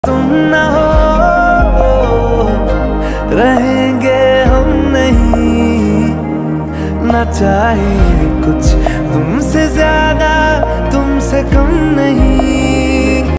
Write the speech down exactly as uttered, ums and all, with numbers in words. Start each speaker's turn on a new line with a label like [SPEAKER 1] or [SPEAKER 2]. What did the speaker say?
[SPEAKER 1] तुम ना हो रहेंगे हम नहीं, ना चाहिए कुछ तुमसे ज्यादा।